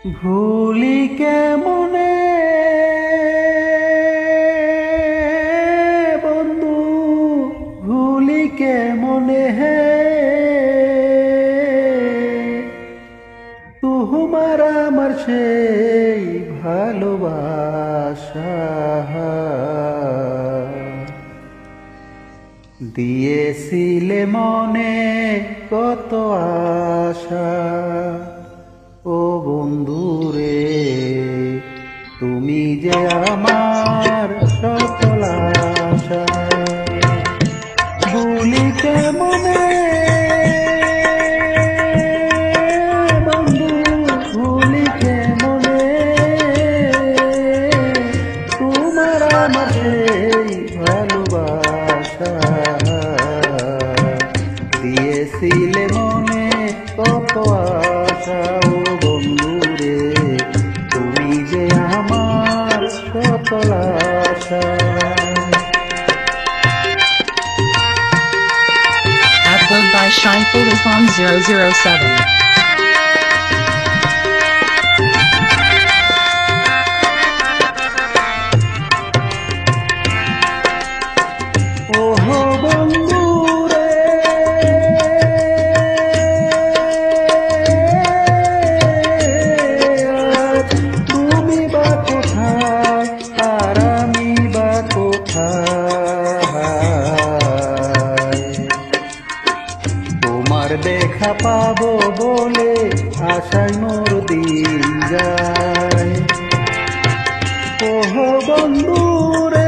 ভুলি কেমনে বন্ধু, ভুলি কেমনে হে তোমার আমার সেই ভালোবাসা দিয়েছিলে মনে কত আশা। ও বন্ধুরে তুমি যে আমার সকল আশা, ভুলি কেমনে বন্ধু, ভুলি কেমনে তোমার আমার সেই ভালোবাসা দিয়েছিলে মনে কত আশা। ও বন্ধুরে তুমি যে আমার সকল আশা। Upload by Shine Photophones 007. ওহো বন্ধুরে তুমি বা কোথায় আর আমি বা কোথায়, তোমার দেখা পাবো বলে আশায় মোর দিন যায়। ওহো বন্ধুরে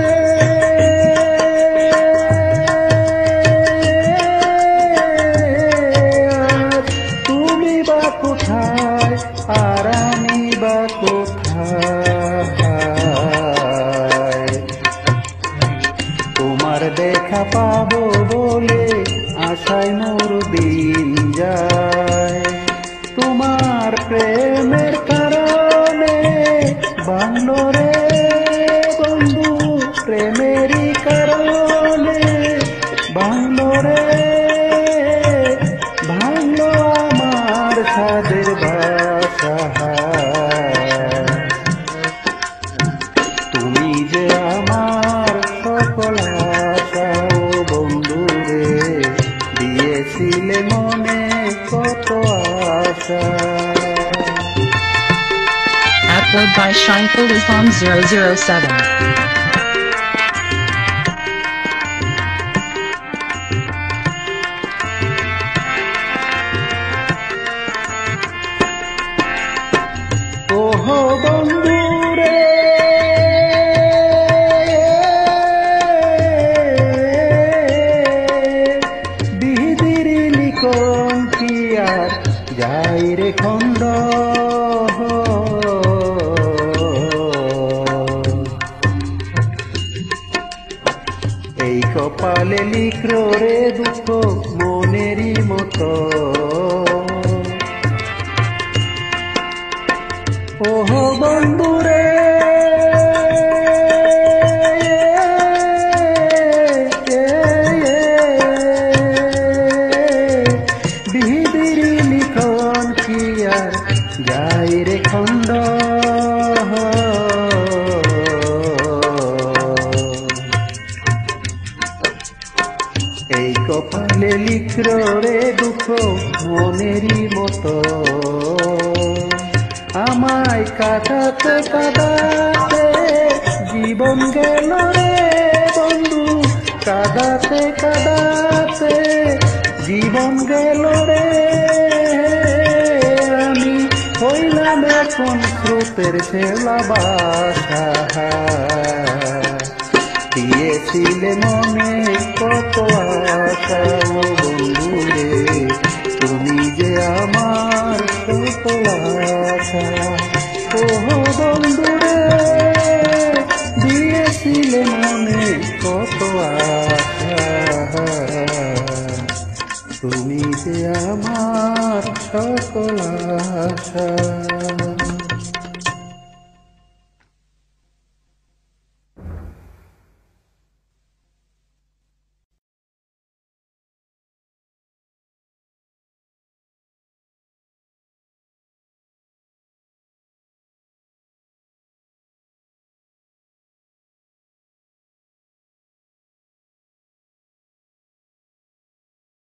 তুমি বা কোথায় আর আমি বা কোথায়, তোমার দেখা পাবো বলে আশায় মোর দিন যায়। তোমার প্রেমের কারণে বাংলো রে বন্ধু, প্রেমেরই কারণে বাংলো রে, ভাঙলো আমার সাদের বাসা। তুমি যে আমার সকল আশা। ও বন্ধুরে দিয়েছিলে মনে কত আশা। Upload by Shine Photophones 007. ওহো বন্ধুরে বিধির লিখন কি আর যাই রে খন্ড, এই কপালে লিখলো রে দুঃখ মনেরই মতো। ওহো বন্ধুরে বিধির লিখন কি আর যাই রে খন্ড, এই কপালে লিখলো রে দুঃখ মনেরই মতো। আমায় কাটাতে কাটাতে জীবন গেল রে বন্ধু, কাদাতে কাদাতে জীবন গেল রে। আমি হইলাম এখন স্রোতের শেলা বাসা, দিয়েছিলে মনে কত আশা। ও বন্ধুরে তুমি যে আমার সকল আশা। ওহো বন্ধুরে দিয়েছিলে মনে কত আশা, তুমি যে আমার সকল আশা।